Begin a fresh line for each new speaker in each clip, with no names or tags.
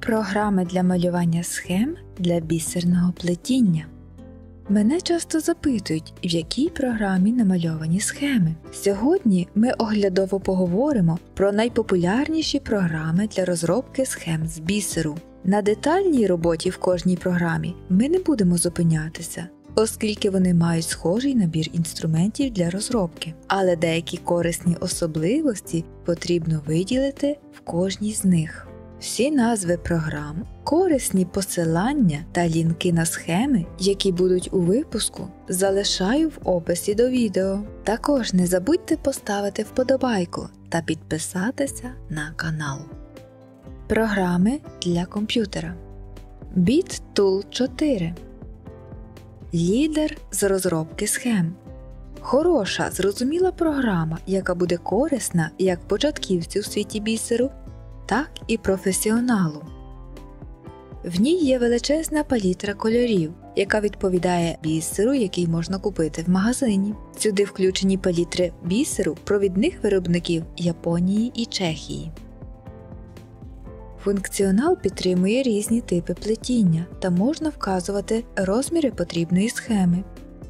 Програми для малювання схем для бісерного плетіння. Мене часто запитують, в якій програмі намальовані схеми. Сьогодні ми оглядово поговоримо про найпопулярніші програми для розробки схем з бісеру. На детальній роботі в кожній програмі ми не будемо зупинятися, оскільки вони мають схожий набір інструментів для розробки. Але деякі корисні особливості потрібно виділити в кожній з них. Всі назви програм, корисні посилання та лінки на схеми, які будуть у випуску, залишаю в описі до відео. Також не забудьте поставити вподобайку та підписатися на канал. Програми для комп'ютера. BitTool 4. Лідер з розробки схем. Хороша, зрозуміла програма, яка буде корисна як початківцю у світі бісеру, так і професіоналу. В ній є величезна палітра кольорів, яка відповідає бісеру, який можна купити в магазині. Сюди включені палітри бісеру провідних виробників Японії і Чехії. Функціонал підтримує різні типи плетіння та можна вказувати розміри потрібної схеми.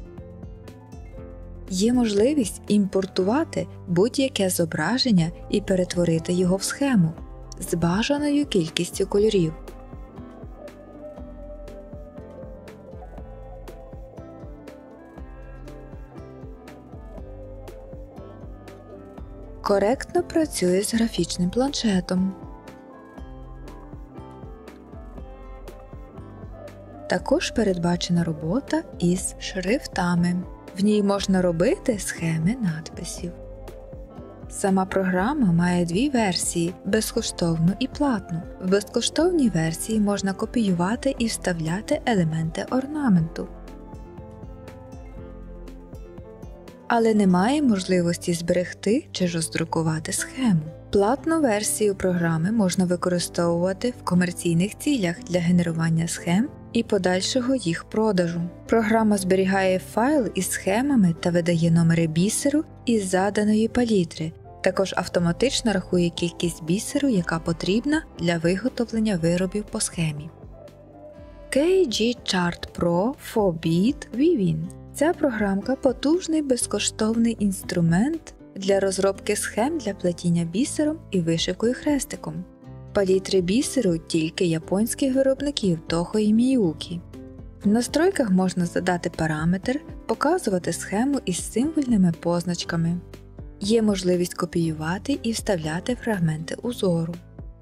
Є можливість імпортувати будь-яке зображення і перетворити його в схему з бажаною кількістю кольорів. Коректно працює з графічним планшетом. Також передбачена робота із шрифтами. В ній можна робити схеми надписів. Сама програма має дві версії – безкоштовну і платну. В безкоштовній версії можна копіювати і вставляти елементи орнаменту. Але немає можливості зберегти чи роздрукувати схему. Платну версію програми можна використовувати в комерційних цілях для генерування схем і подальшого їх продажу. Програма зберігає файл із схемами та видає номери бісеру із заданої палітри. Також автоматично рахує кількість бісеру, яка потрібна для виготовлення виробів по схемі. KG Chart Pro for Bead Weaving. Ця програмка – потужний безкоштовний інструмент для розробки схем для плетіння бісером і вишивкою хрестиком. Палітри бісеру тільки японських виробників Toho і Miyuki. В настройках можна задати параметр, показувати схему із символьними позначками. Є можливість копіювати і вставляти фрагменти узору.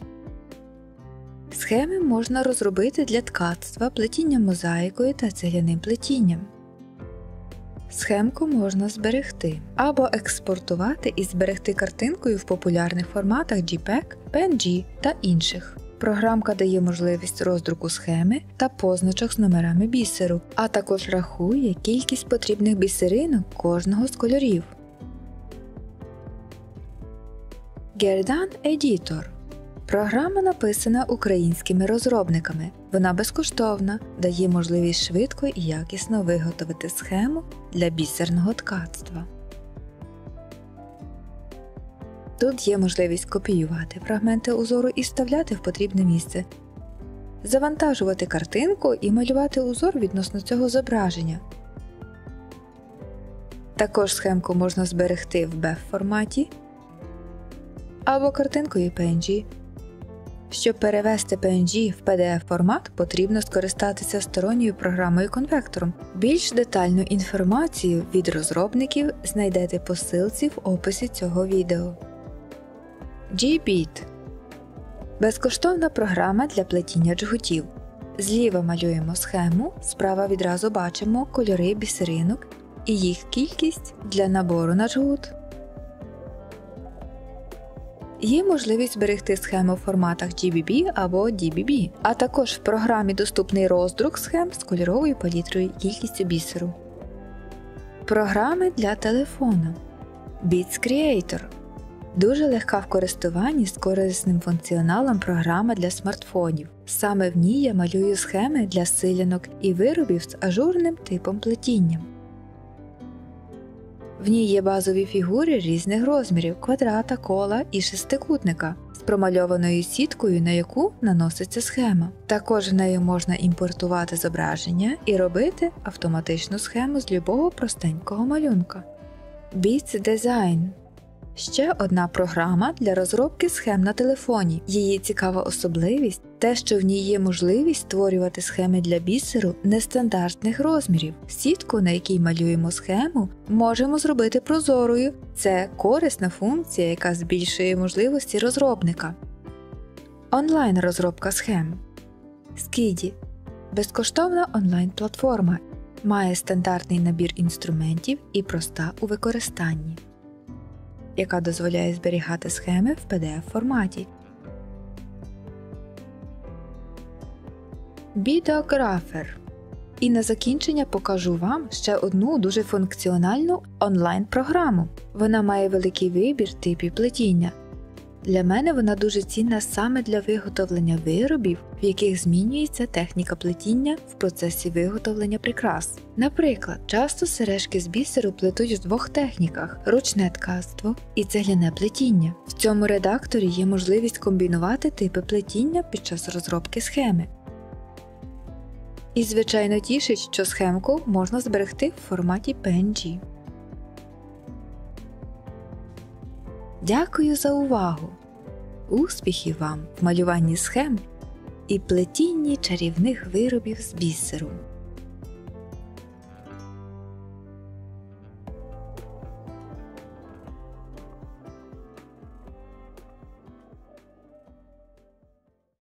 Схеми можна розробити для ткацтва, плетіння мозаїкою та цегляним плетінням. Схемку можна зберегти або експортувати і зберегти картинкою в популярних форматах JPEG, PNG та інших. Програмка дає можливість роздруку схеми та позначок з номерами бісеру, а також рахує кількість потрібних бісеринок кожного з кольорів. Gerdan Editor. Програма написана українськими розробниками. Вона безкоштовна, дає можливість швидко і якісно виготовити схему для бісерного ткацтва. Тут є можливість копіювати фрагменти узору і вставляти в потрібне місце, завантажувати картинку і малювати узор відносно цього зображення. Також схемку можна зберегти в BEF-форматі або картинкою PNG. Щоб перевести PNG в PDF-формат, потрібно скористатися сторонньою програмою-конвектором. Більш детальну інформацію від розробників знайдете по ссылці в описі цього відео. G-Bead. Безкоштовна програма для плетіння джгутів. Зліва малюємо схему, справа відразу бачимо кольори бісеринок і їх кількість для набору на джгут. Є можливість зберегти схему в форматах GBB або DBB, а також в програмі доступний роздрук схем з кольоровою палітрою і кількістю бісеру. Програми для телефона. Beats Creator. Дуже легка в користуванні з корисним функціоналом програма для смартфонів. Саме в ній я малюю схеми для силянок і виробів з ажурним типом плетіння. В ній є базові фігури різних розмірів – квадрата, кола і шестикутника. промальованою сіткою, на яку наноситься схема. Також нею можна імпортувати зображення і робити автоматичну схему з любого простенького малюнка. Beats Design – ще одна програма для розробки схем на телефоні. Її цікава особливість – те, що в ній є можливість створювати схеми для бісеру нестандартних розмірів. Сітку, на якій малюємо схему, можемо зробити прозорою. Це корисна функція, яка збільшує можливості розробника. Онлайн-розробка схем. Skidi – безкоштовна онлайн-платформа, має стандартний набір інструментів і проста у використанні, яка дозволяє зберігати схеми в PDF-форматі. Videographer. І на закінчення покажу вам ще одну дуже функціональну онлайн-програму. Вона має великий вибір типів плетіння. Для мене вона дуже цінна саме для виготовлення виробів, в яких змінюється техніка плетіння в процесі виготовлення прикрас. Наприклад, часто сережки з бісеру плетуть в двох техніках – ручне ткацтво і цегляне плетіння. В цьому редакторі є можливість комбінувати типи плетіння під час розробки схеми. І, звичайно, тішить, що схемку можна зберегти в форматі PNG. Дякую за увагу! Успіхів вам в малюванні схем і плетінні чарівних виробів з бісеру!